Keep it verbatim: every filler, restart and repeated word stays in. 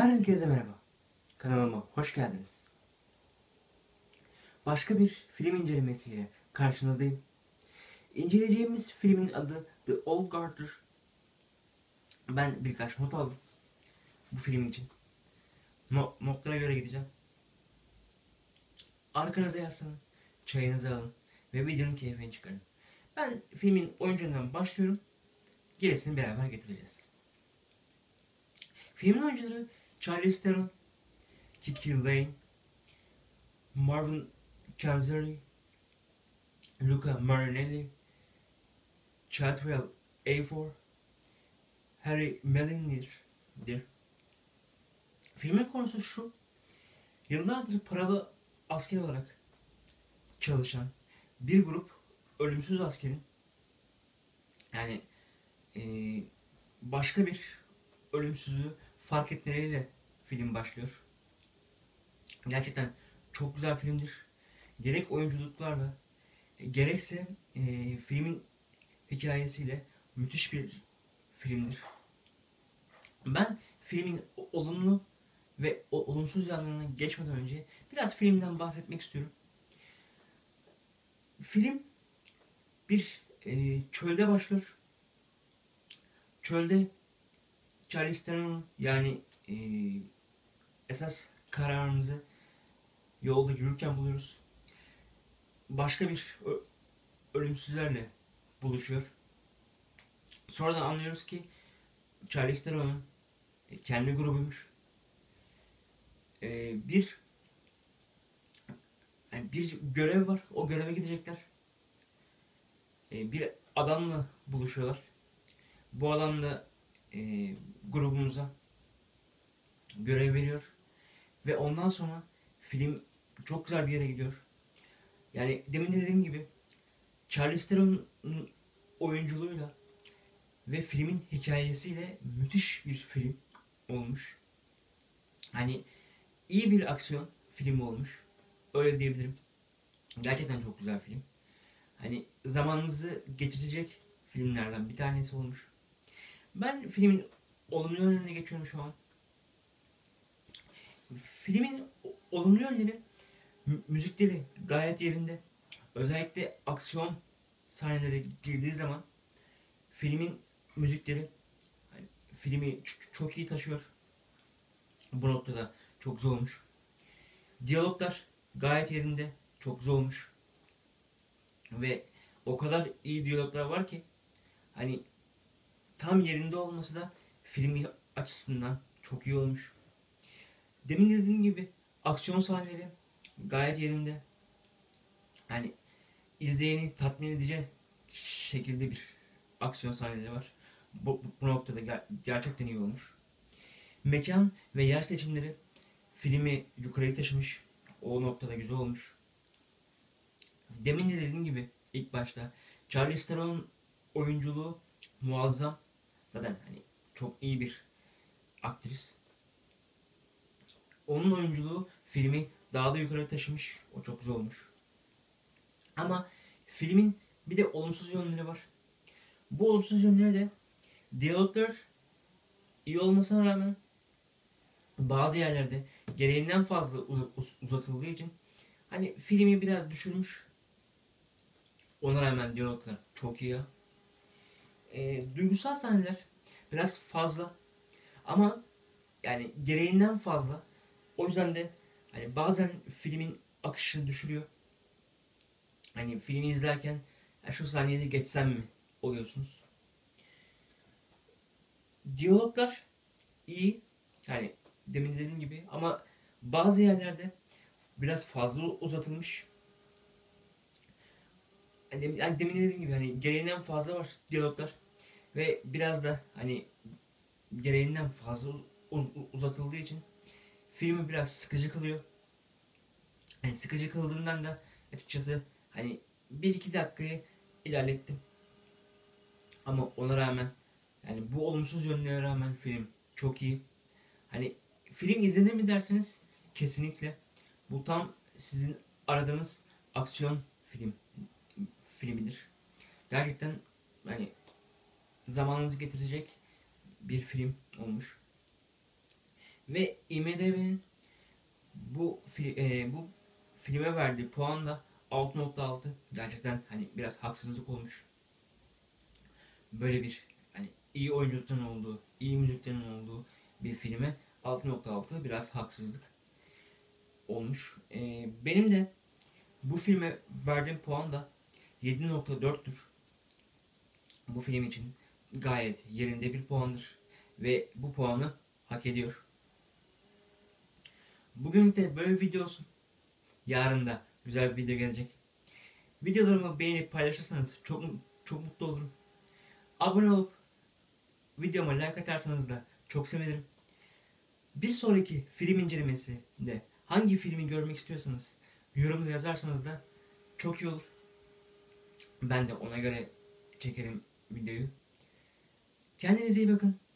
Herkese merhaba. Kanalıma hoş geldiniz. Başka bir film incelemesiyle karşınızdayım. İnceleyeceğimiz filmin adı The Old Guard'dır. Ben birkaç not aldım bu film için. No notlara göre gideceğim. Arkanıza yaslanın, çayınızı alın ve videonun keyfini çıkarın. Ben filmin oyuncundan başlıyorum. Gerisini beraber getireceğiz. Filmin oyuncuları Charlize Theron, Kiki Lane, Marvin Canzeri, Luca Marinelli, Chiwetel Ejiofor, Harry Mellinger'dir. Filmin konusu şu: yıllardır paralı asker olarak çalışan bir grup ölümsüz askerin, yani e, başka bir ölümsüzlüğü fark etmeleriyle film başlıyor. Gerçekten çok güzel filmdir. Gerek oyunculuklarla, gerekse e, filmin hikayesiyle müthiş bir filmdir. Ben filmin olumlu ve olumsuz yanlarına geçmeden önce biraz filmden bahsetmek istiyorum. Film bir e, çölde başlıyor. Çölde Charlize Theron'un, yani e, esas kararımızı yolda yürürken buluyoruz. Başka bir ölümsüzlerle buluşuyor. Sonradan anlıyoruz ki Charlize Theron'un kendi grubuymuş. E, bir yani bir görev var. O göreve gidecekler. E, bir adamla buluşuyorlar. Bu adam da e, grubumuza görev veriyor. Ve ondan sonra film çok güzel bir yere gidiyor. Yani demin de dediğim gibi Charlize Theron'un oyunculuğuyla ve filmin hikayesiyle müthiş bir film olmuş. Hani iyi bir aksiyon filmi olmuş. Öyle diyebilirim. Gerçekten çok güzel film. Hani zamanınızı geçirecek filmlerden bir tanesi olmuş. Ben filmin olumlu yönlerine geçiyorum şu an. Filmin olumlu yönleri, müzikleri gayet yerinde. Özellikle aksiyon sahneleri girdiği zaman filmin müzikleri hani filmi çok iyi taşıyor. Bu noktada çok güzel olmuş. Diyaloglar gayet yerinde, çok güzel olmuş. Ve o kadar iyi diyaloglar var ki hani tam yerinde olması da filmi açısından çok iyi olmuş. Demin dediğim gibi aksiyon sahneleri gayet yerinde. Yani izleyeni tatmin edici şekilde bir aksiyon sahneleri var. Bu, bu noktada ger- gerçekten iyi olmuş. Mekan ve yer seçimleri filmi yukarıya taşımış. O noktada güzel olmuş. Demin de dediğim gibi ilk başta Charlize Theron'un oyunculuğu muazzam. Zaten hani çok iyi bir aktris. Onun oyunculuğu filmi daha da yukarı taşımış. O çok güzel olmuş. Ama filmin bir de olumsuz yönleri var. Bu olumsuz yönleri de diyaloglar iyi olmasına rağmen bazı yerlerde gereğinden fazla uz- uzatıldığı için hani filmi biraz düşürmüş. Ona rağmen diyaloglar çok iyi. E, duygusal sahneler biraz fazla ama yani gereğinden fazla. O yüzden de hani bazen filmin akışını düşürüyor. Hani filmi izlerken ya şu saniyede geçsem mi oluyorsunuz. Diyaloglar iyi. Yani demin dediğim gibi ama bazı yerlerde biraz fazla uzatılmış. Yani, yani demin dediğim gibi hani gereğinden fazla var diyaloglar ve biraz da hani gereğinden fazla uz- uzatıldığı için filmi biraz sıkıcı kılıyor. Hani sıkıcı kıldığından da açıkçası hani bir iki dakikayı ilerlettim. Ama ona rağmen yani bu olumsuz yönlere rağmen film çok iyi. Hani film izlenir mi derseniz kesinlikle bu tam sizin aradığınız aksiyon film filmidir. Gerçekten hani zamanınızı getirecek bir film olmuş. Ve IMDb'nin bu fi- e, bu filme verdiği puan da altı nokta altı. Gerçekten hani biraz haksızlık olmuş. Böyle bir hani iyi oyunculukların olduğu, iyi müziklerin olduğu bir filme altı nokta altı biraz haksızlık olmuş. E, benim de bu filme verdiğim puan da yedi nokta dörttür. Bu film için gayet yerinde bir puandır ve bu puanı hak ediyor. Bugün de böyle bir video olsun. Yarın da güzel bir video gelecek. Videolarımı beğenip paylaşırsanız çok çok mutlu olurum. Abone olup videoma like atarsanız da çok sevinirim. Bir sonraki film incelemesi de hangi filmi görmek istiyorsanız yorumda yazarsanız da çok iyi olur. Ben de ona göre çekerim videoyu. Kendinize iyi bakın.